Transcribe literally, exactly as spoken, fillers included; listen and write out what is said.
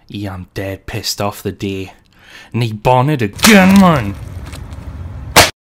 Yeah, I'm dead pissed off the day. Need barnet again, man.